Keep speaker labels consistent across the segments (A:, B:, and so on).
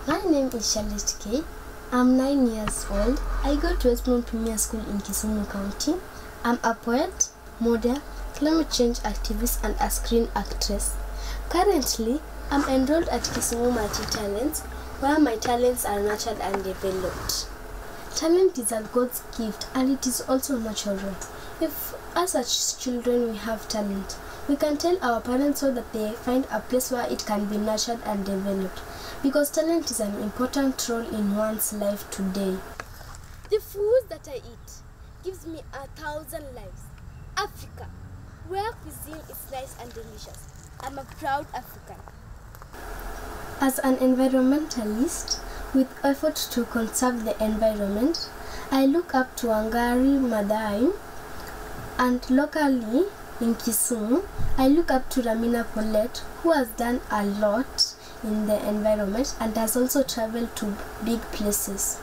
A: My name is Charlotte K. I'm 9 years old. I go to Westmount Premier School in Kisumu County. I'm a poet, model, climate change activist, and a screen actress. Currently, I'm enrolled at Kisumu Multi-Talents, where my talents are nurtured and developed. Talent is a God's gift, and it is also natural. If, as such children, we have talent, we can tell our parents so that they find a place where it can be nurtured and developed. Because talent is an important role in one's life today.
B: The food that I eat gives me 1,000 lives. Africa, where cuisine is nice and delicious. I'm a proud African.
A: As an environmentalist, with effort to conserve the environment, I look up to Wangari Maathai, and locally in Kisumu, I look up to Ramina Polet, who has done a lot in the environment and has also traveled to big places.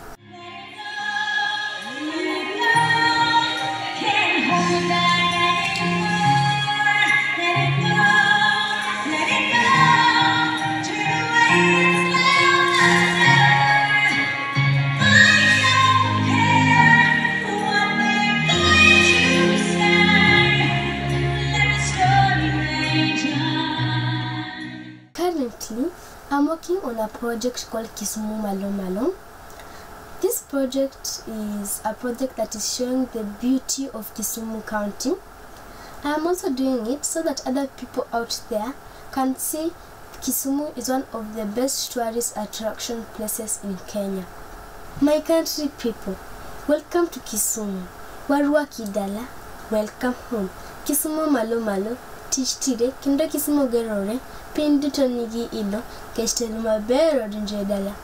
A: Currently, I'm working on a project called Kisumu Malo Malo. This project is a project that is showing the beauty of Kisumu County. I am also doing it so that other people out there can see Kisumu is one of the best tourist attraction places in Kenya. My country people, welcome to Kisumu. Warua Kidala, welcome home. Kisumu Malo Malo, Tishtire, Kindo Kisumu Gerore, Pinduto Nigi Ilo, Keshtel Mabero Dinjedala.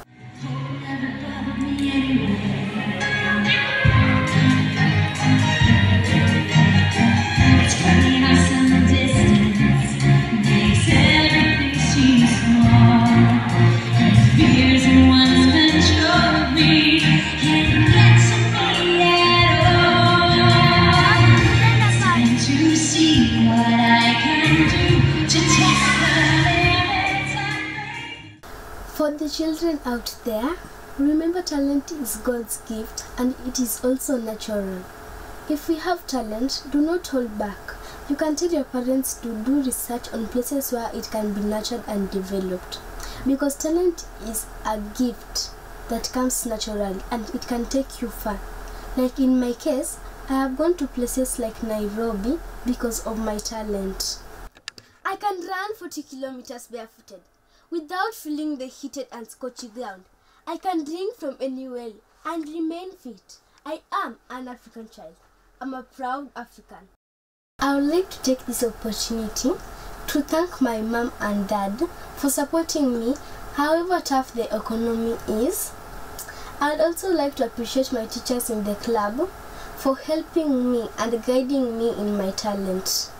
A: For the children out there, remember talent is God's gift and it is also natural. If we have talent, do not hold back. You can tell your parents to do research on places where it can be nurtured and developed. Because talent is a gift that comes naturally and it can take you far. Like in my case, I have gone to places like Nairobi because of my talent.
B: I can run 40 kilometers barefooted without feeling the heated and scorchy ground. I can drink from any well and remain fit. I am an African child. I'm a proud African.
A: I would like to take this opportunity to thank my mom and dad for supporting me however tough the economy is. I would also like to appreciate my teachers in the club for helping me and guiding me in my talent.